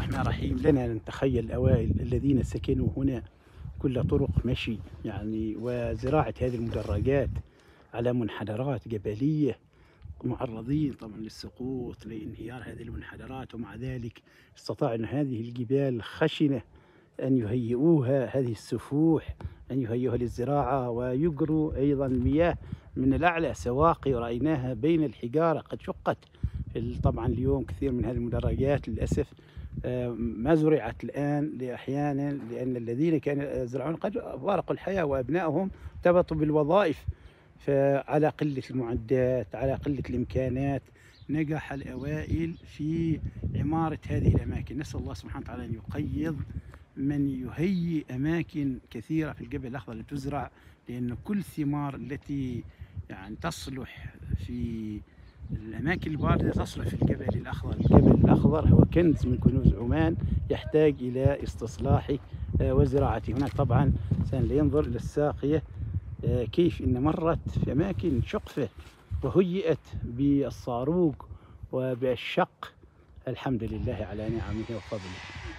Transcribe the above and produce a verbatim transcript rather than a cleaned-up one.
الرحمن الرحيم. لنا أن نتخيل الأوائل الذين سكنوا هنا كل طرق مشي يعني وزراعة هذه المدرجات على منحدرات جبلية، معرضين طبعا للسقوط لانهيار هذه المنحدرات، ومع ذلك استطاع أن هذه الجبال الخشنة أن يهيئوها، هذه السفوح أن يهيئوها للزراعة، ويجروا أيضا مياه من الأعلى، سواقي رأيناها بين الحجارة قد شقت. طبعا اليوم كثير من هذه المدرجات للأسف ما زرعت الآن أحيانا لأن الذين كانوا يزرعون قد فارقوا الحياة وأبنائهم ارتبطوا بالوظائف، فعلى قلة المعدات على قلة الإمكانات نجح الأوائل في عمارة هذه الأماكن. نسأل الله سبحانه وتعالى أن يقيض من يهيئ أماكن كثيرة في الجبل الأخضر لتزرع، لأن كل الثمار التي يعني تصلح في الأماكن الباردة تصلح في الجبل الأخضر. الجبل الأخضر هو كنز من كنوز عمان يحتاج إلى استصلاحه وزراعته. هناك طبعا إنسان ينظر إلى الساقية كيف إن مرت في أماكن شقفة وهيئت بالصاروج وبالشق. الحمد لله على نعمه وفضله.